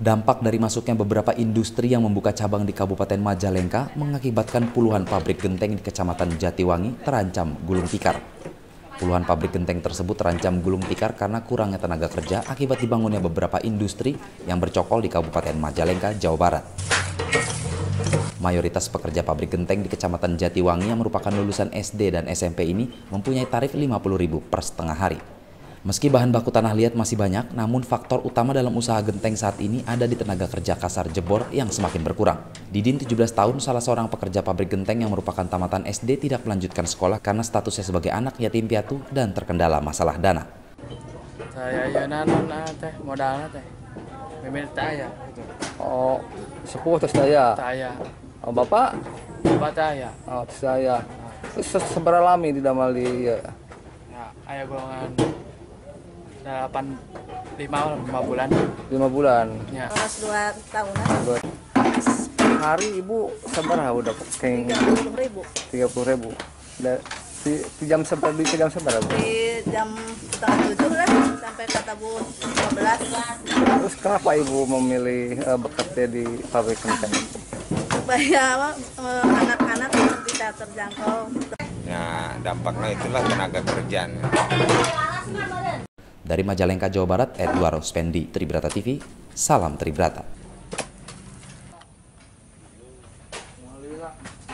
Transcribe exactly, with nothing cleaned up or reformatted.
Dampak dari masuknya beberapa industri yang membuka cabang di Kabupaten Majalengka mengakibatkan puluhan pabrik genteng di Kecamatan Jatiwangi terancam gulung tikar. Puluhan pabrik genteng tersebut terancam gulung tikar karena kurangnya tenaga kerja akibat dibangunnya beberapa industri yang bercokol di Kabupaten Majalengka, Jawa Barat. Mayoritas pekerja pabrik genteng di Kecamatan Jatiwangi yang merupakan lulusan S D dan S M P ini mempunyai tarif lima puluh ribu per setengah hari. Meski bahan baku tanah liat masih banyak, namun faktor utama dalam usaha genteng saat ini ada di tenaga kerja kasar jebor yang semakin berkurang. Didin, tujuh belas tahun, salah seorang pekerja pabrik genteng yang merupakan tamatan S D tidak melanjutkan sekolah karena statusnya sebagai anak yatim piatu dan terkendala masalah dana. Saya ya nanon teh modalnya teh. Mimin saya gitu. Oh, sepuh terus saya. Saya. Oh, Bapak? Bapak saya. Oh, saya. Terus seberapa lama di damal di ya? Ya, ayah golongan delapan lima lima bulan. Lima bulan. Ya. Dua tahunan. Dua. Hari ibu seberapa udah pakai? Tiga puluh ribu. Tiga puluh ribu. Da, di, di jam seberapa? Di jam seberapa? Di jam setengah tujuh lah sampai kata bu dua belas. Terus kenapa ibu memilih uh, bekerja di pabrik genteng? Supaya uh, anak-anak bisa terjangkau. Ya, dampaknya itulah tenaga kerjaan. Dari Majalengka, Jawa Barat, Edward Spendi, Tribrata T V, salam Tribrata.